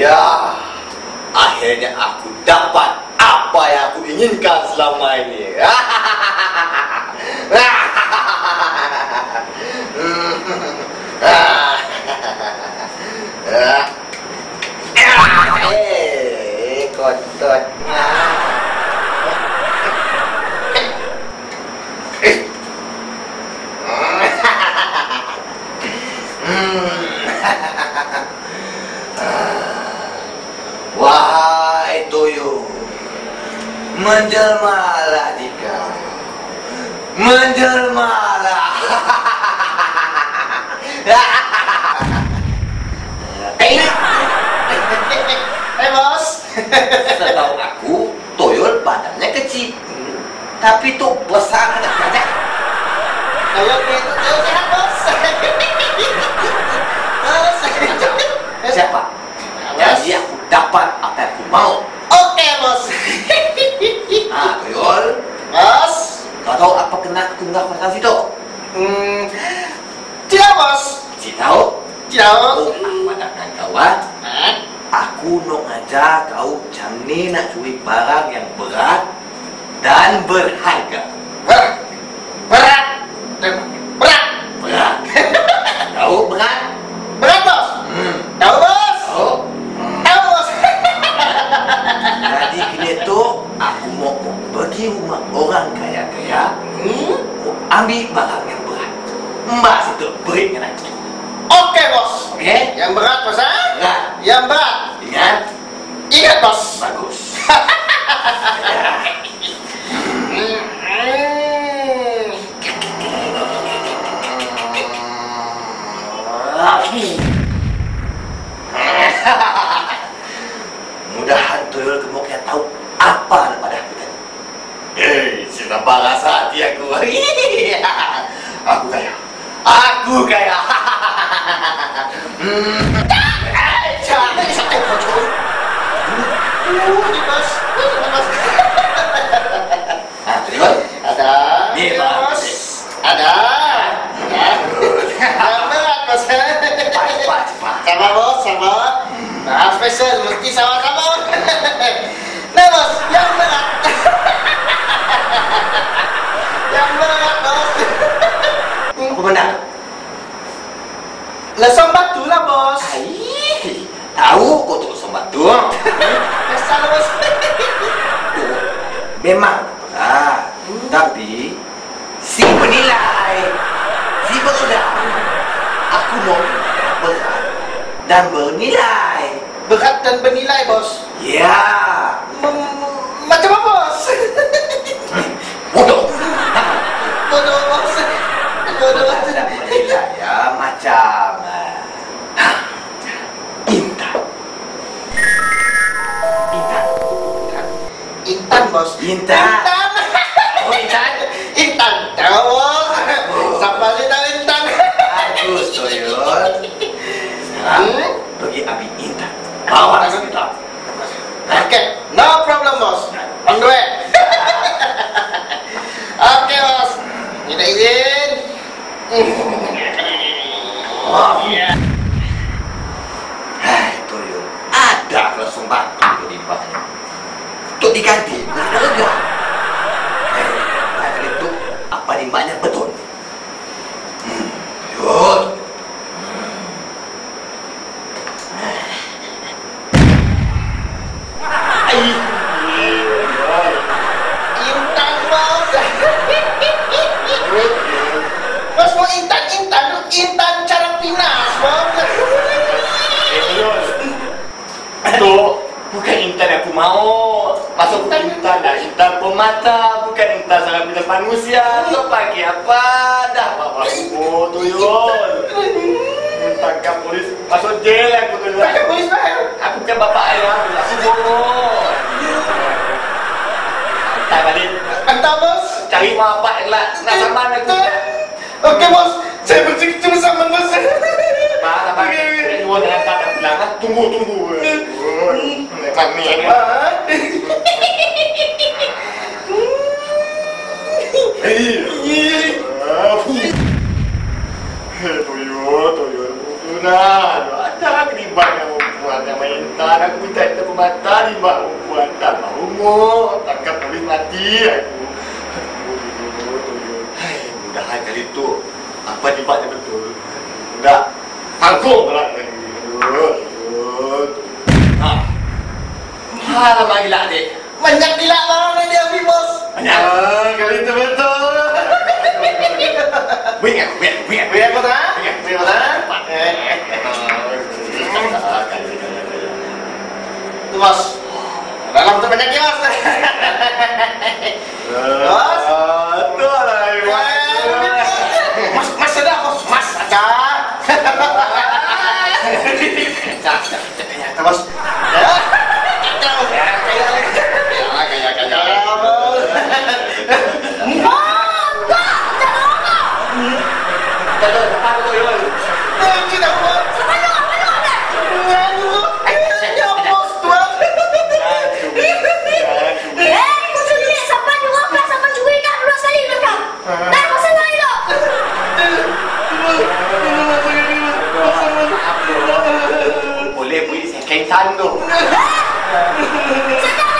Ya, akhirnya aku dapat apa yang aku inginkan selama ini. Kotor. Wahai tuyul, menjelmalah dikau, menjelmalah. Bos. Setahu aku, tuyul badannya kecil, tapi tuh besar ada banyak. Tuyul itu tuyul sehat, bos. Siapa? Jadi aku dapat apa yang aku mau. Oke, bos. Ah, tuyul. Bos. Kau tahu apa kena tunggak pertama itu? Tidak, bos. Tidak tahu? Tidak. Oh, aku adakan kawan. Aku nak ngajak kau jam ni nak curi barang yang berat dan berharga. Berat? Berat. Tahu berat? Berat, bos. Tahu, bos? Tahu, bos. Jadi kini tu aku mau pergi rumah orang kaya-kaya, mau ambil barang yang berat. Mbak situ beri dengan aku. Oke, bos. Oke. Yang berat, bos. Berat. Yang berat. Ingat? Ingat, bos. Bagus. Mudahan tuyul gemuknya tahu apa daripada aku tadi. Sinapa rasa hati aku. Aku kaya. Aku kaya. Tuyul? Ada. Nih, bos. Ada. Yang berat, bos. Cepat. Sama, bos, sama. Nah, spesial, mesti sama-sama. Nah, bos, yang berat. Yang berat, bos. Apa benar? Lesong batu lah, bos. Tahu kau tu lesong batu. Kesal, bos. Memang berat, tapi si penilai, si berat. Aku mau berat dan bernilai. Berat dan bernilai, bos. Ya. Macam apa, bos? Bodoh. Bodoh, bos. Bodoh dan bernilai ya macam Intan. Intan, bos. Intan. Oh, Intan. Intan. Tahu, bos. Siapa sih tahu Intan? Bagus, tuyul. Sekarang pergi ambil Intan. Bawa ke kita. Oke, no problem, bos. On the way. Oke, bos. Minta izin. Oh, iya. Hai, tuyul. Ada lesung batu di bawah. Untuk diganti, ada lega. Kali itu apa limbahnya betul? Yuk. Intan, bos. Bos mau intan cara pinas, bos. Itu bukan intan yang aku mau. Masuk intan dah, intan pemata, bukan intan sangat pinas manusia. Kau pakai apa? Dah bawa aku, tuyul. Tangkap polis, masuk jail aku tuyul. Tangkap polis baru? Aku kan bapak ayah, aku bohong. Hantar balik. Hantar, bos. Cari bapak lah, nak sama aku. Oke, bos. Saya bercakap cuma sama, bos. Mana pakai dua dengan tak bilang, tunggu. Mami. Tuyul. Nah, ada keribat yang membuat yang main intan, aku minta intan pemata 5 perempuan. Tambah umur, tangkap habis mati aku. Hai, mudahan kali tu apa tiba-tiba betul. Mudah tanggung pula kali. Lama gila dek. Banyak gila orang yang dia ambil bos. Banyak. Kali itu betul. Bingat Biar kau tak? Biar kau tak? Tu bos. Dalam tu banyak dia bos. Bos. Betul lah. Mas ada bos. Mas ada. Cak bos. Boleh beri second time tu. Saya